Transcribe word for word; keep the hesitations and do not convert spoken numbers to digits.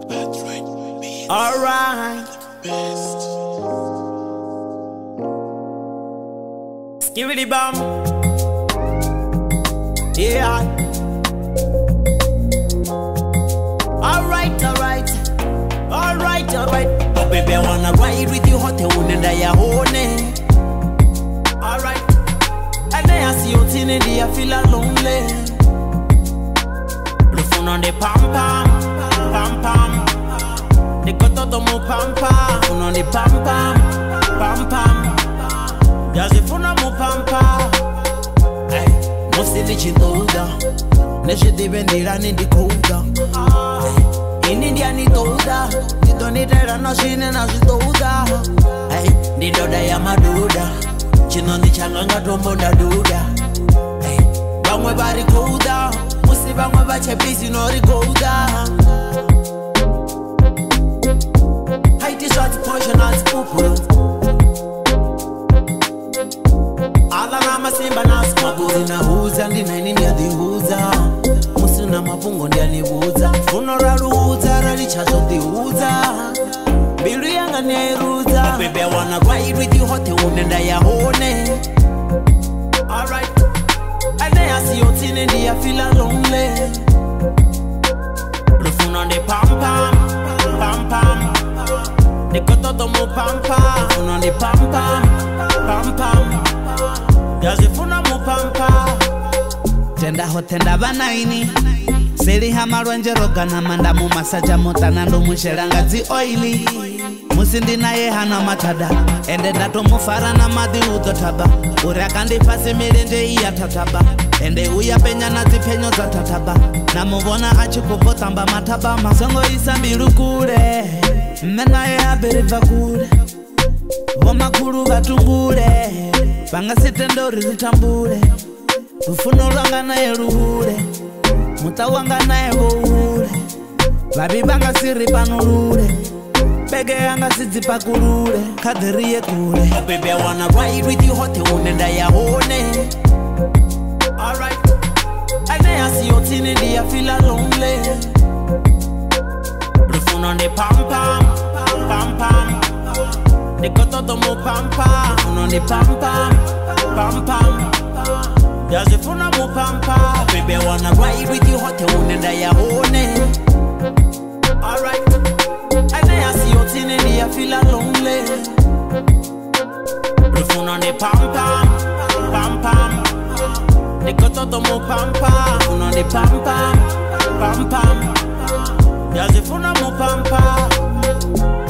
Alright. Skibidi bum. Yeah. Alright, alright. Alright, alright. Oh baby, I wanna ride with you hot and I own it. Alright. And then I see you in India, I feel lonely. The phone on the pam pam, pam pam. The kototo mo pam pam, phone on the pam pam, pam pam. Just the phone on mo pam pam. Hey, no silly chitoda. Neje de vendera ni di koda. In India ni toda. Ni doni dera no shine na chitoda. Hey, ni doda ya maduda. Chino ni changa ngatombo na duda. Hey, bangwe bari koda. Musi bangwe bache busy no rigoda. Portion as purple. Ala rama simba na smabuzi na huza ndi naini ndi adihuza. Musu na mapungo ndi anibuza. Funora ruza rali chazo dihuza. Bilu yanga neruza. Oh baby, I wanna ride with you hote unenda ya hone. Alright. And then I see you tini ndi I feel lonely. Rufuna ndi pam pam, pam pam. The kototo mo pam pam, phone on the pam pam, pam pam. Just the phone on mo pam pam. Tenda ho tenda banaini. Seli hamarwenje roga na manda mu masaja motana ndo mushelanga zi oily. Musindi na ye hana matada. Ende dato mufara na madhi udotaba. Urakandi pasi milenje iya tataba. Ende uya penya na zipenyo za tataba. Na mubona achikupo tamba matabama. Songo isa milu kule. Mena ye aberiva kule. Wamakuru batungule. Banga sitendori zitambule. Ufuno langa na ye ruhule. Mutawanga na ye gohule. Babi banga siri panulule. Bege yanga sizipa kulule. Kadiri ye kule. Oh baby, I wanna ride with you hote unenda ya hone. Alright. And then I see you tini ndi I feel lonely. The phone on the pam pam, pam pam. The kototo mo pam pam, phone on the pam pam, pam pam. Just the phone on mo pam pam. Baby, I wanna ride with you hote unenda ya hone. Alright. And then I see you tini ndi I feel lonely. The phone on the pam pam, pam pam. The kototo mo pam pam, phone on the pam pam, pam pam. Just the phone on mo pam pam.